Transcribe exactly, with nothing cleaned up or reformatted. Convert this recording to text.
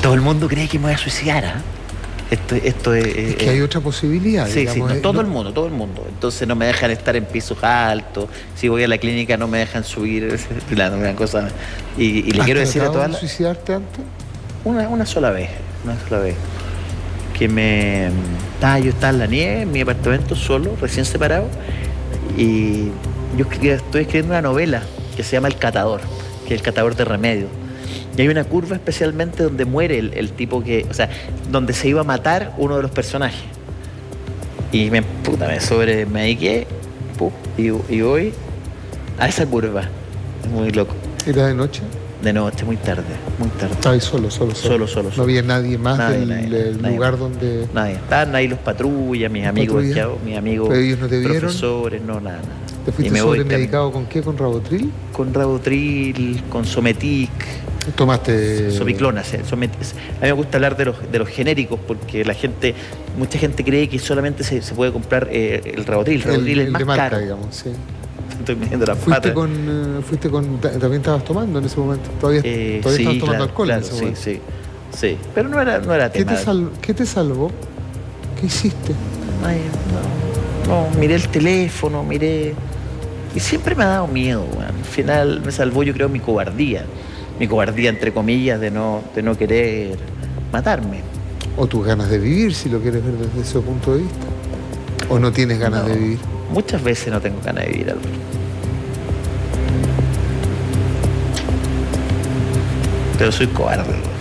Todo el mundo cree que me voy a suicidar, ¿eh? Esto, esto es, es que hay otra posibilidad. Sí, digamos, sí, no, todo no, el mundo, todo el mundo. Entonces no me dejan estar en pisos altos. Si voy a la clínica no me dejan subir, no me dan cosas. Y, y le quiero decir a todas las... suicidarte antes? Una, una sola vez, una sola vez. Que me... Ah, yo estaba en la nieve, en mi apartamento solo, recién separado. Y yo estoy escribiendo una novela que se llama El Catador, que es el catador de remedios. Y hay una curva especialmente donde muere el, el tipo que, o sea, donde se iba a matar uno de los personajes. Y me, puta, me sobremediqué y, y voy a esa curva. Es muy loco. ¿Era de noche? De noche, muy tarde, muy tarde. Estaba ahí solo, solo, solo. Solo, solo, No solo. había nadie más nadie, del, nadie, del nadie, lugar donde... Nadie. Estaban ahí los patrullas, mis amigos, ¿Patrulla? mis amigos ¿Pero ellos no te vieron? profesores, no, nada, nada. ¿Te fuiste sobremedicado con qué? ¿Con Rabotril? Con Rabotril, con Sometic. ¿Tomaste...? Somiclona. Somet... A mí me gusta hablar de los, de los genéricos porque la gente, mucha gente cree que solamente se, se puede comprar eh, el Rabotril. El Rabotril el, es el más de marca, caro. digamos, sí. Estoy midiendo las ¿Fuiste patas. con, uh, fuiste con... ¿También estabas tomando en ese momento? ¿Todavía, Eh, todavía sí, estabas tomando claro, alcohol claro, en ese sí, momento? sí, sí. Pero no era, no era ¿Qué tema. te, sal... ¿Qué te salvó? ¿Qué hiciste? Ay, no, no, miré el teléfono, miré... Y siempre me ha dado miedo, bueno. Al final me salvó, yo creo, mi cobardía. Mi cobardía, entre comillas, de no, de no querer matarme. O tus ganas de vivir, si lo quieres ver desde ese punto de vista. ¿O no tienes ganas No, de vivir? Muchas veces no tengo ganas de vivir, Álvaro. Pero soy cobarde.